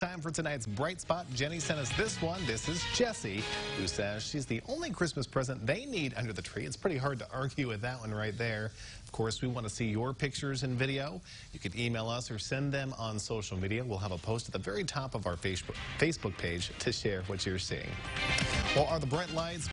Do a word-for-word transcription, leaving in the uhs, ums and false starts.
time for tonight's Bright Spot. Jenny sent us this one. This is Jessie, who says she's the only Christmas present they need under the tree. It's pretty hard to argue with that one right there. Of course, we want to see your pictures and video. You can email us or send them on social media. We'll have a post at the very top of our Facebook page to share what you're seeing. Well, are the bright lights